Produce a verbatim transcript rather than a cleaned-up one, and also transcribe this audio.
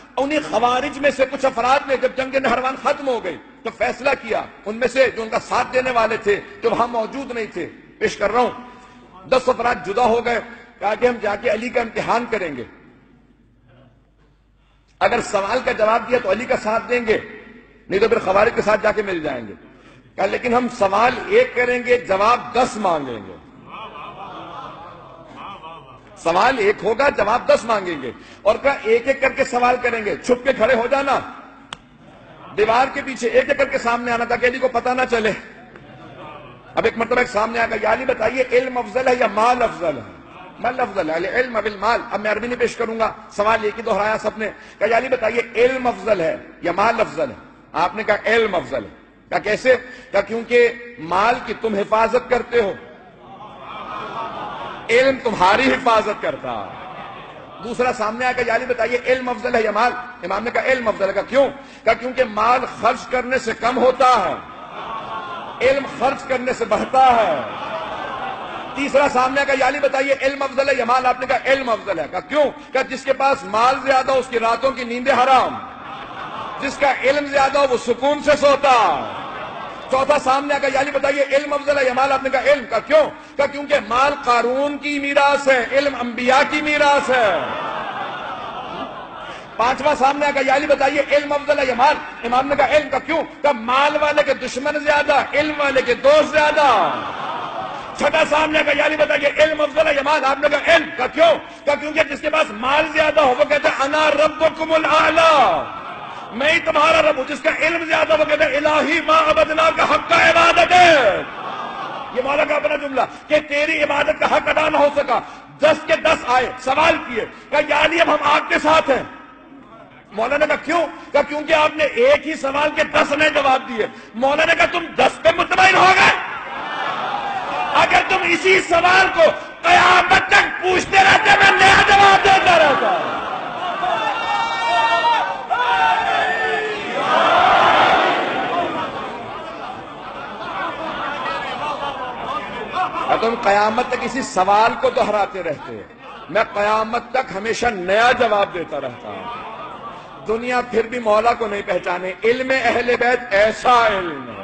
انہی خوارج میں سے کچھ افراد نے جب جنگ نہروان ختم ہو گئی تو فیصلہ کیا، ان میں سے جو ان کا ساتھ دینے والے تھے جو وہاں موجود نہیں تھے، پیش کر رہا ہوں، دس افراد جدا ہو گئے، کہا کہ ہم جا کے علی کا امتحان کریں گے، اگر سوال کا جواب دیا تو علی کا ساتھ دیں گے، نہیں تو پھر خوارج کے ساتھ جا کے مل جائیں گے۔ کہا لیکن ہم سوال ایک کریں گے، جواب دس مانگیں گے، سوال ایک ہوگا، جواب دس مانگیں گے، اور کہا ایک ایک کر کے سوال کریں گے، چھپ کے کھڑے ہو جانا، دیوار کے پیچھے ایک ایک کر کے سامنے آنا تاکہ علی کو پتہ نہ چلے۔ اب ایک مرتبہ ایک سامنے آ گیا، یا علی بتائیے علم افضل ہے یا مال افضل ہے؟ مال افضل ہے، علم بالمال۔ اب میں عربی نہیں پیش کروں گا، سوال ایک ہی دہرایا سب نے، کہا یا علی بتائیے علم افضل ہے یا مال افضل ہے؟ آپ نے کہا علم افضل ہے۔ کہا کیسے؟ کہا کیونکہ مال کی تم حفاظت کرتے ہو، علم تمہاری حفاظت کرتا۔ دوسرا سامنے آ کے یا علی بتائیے علم افضل ہے یا مال؟ امام نے کہا علم افضل ہے۔ کہا کیوں؟ کہا کیونکہ مال خرچ کرنے سے کم ہوتا ہے، علم خرچ کرنے سے بڑھتا ہے۔ تیسرا سامنے آ کے یا علی بتائیے علم افضل ہے یا مال؟ آپ نے کہا علم افضل ہے۔ کہا کیوں؟ کہا جس کے پاس مال زیادہ اس کی راتوں کی نیندیں حرام، جس کا علم زیادہ ہو وہ سکون سے سوتا۔ چوتھا سامنے آ کے یا علی بتائیے علم افضل ہے یا مال؟ آپ نے کہا علم۔ کہا کیوں؟ کہا کیونکہ مال قارون کی میراث ہے، علم انبیاء کی میراث ہے۔ پانچواں سامنے آ کے یا علی بتائیے علم افضل ہے یا مال؟ امام نے کہا علم۔ کا کیوں؟ کہا مال والے کے دشمن زیادہ، علم والے کے دوست زیادہ۔ چھٹا سامنے آ کے یا علی بتائیے علم افضل ہے یا مال؟ آپ نے کہا علم۔ کا کیوں؟ کہا کیونکہ جس کے پاس مال زیادہ ہو وہ کہتا ہے انا ربکم الاعلی، میں ہی تمہارا رب ہوں۔ جس کا علم زیادہ وہ کہتا ہے الہی ما عبدنا کا حق کا عبادت ہے۔ یہ مولا کا اپنا جملہ کہ تیری عبادت کا حق ادا نہ ہو سکا۔ دس کے دس آئے، سوال کیے، کہا یا علی اب ہم آپ کے ساتھ ہیں۔ مولا نے کہا کیوں؟ کہا کیونکہ آپ نے ایک ہی سوال کے دس نئے جواب دیے۔ مولا نے کہا تم دس پہ مطمئن ہو گئے؟ اگر تم اسی سوال کو قیامت تک پوچھتے رہتے میں نیا جواب دیتا رہتا۔ تم قیامت تک اسی سوال کو دہراتے رہتے ہو، میں قیامت تک ہمیشہ نیا جواب دیتا رہتا ہوں۔ دنیا پھر بھی مولا کو نہیں پہچانے، علم اہل بیت ایسا علم ہے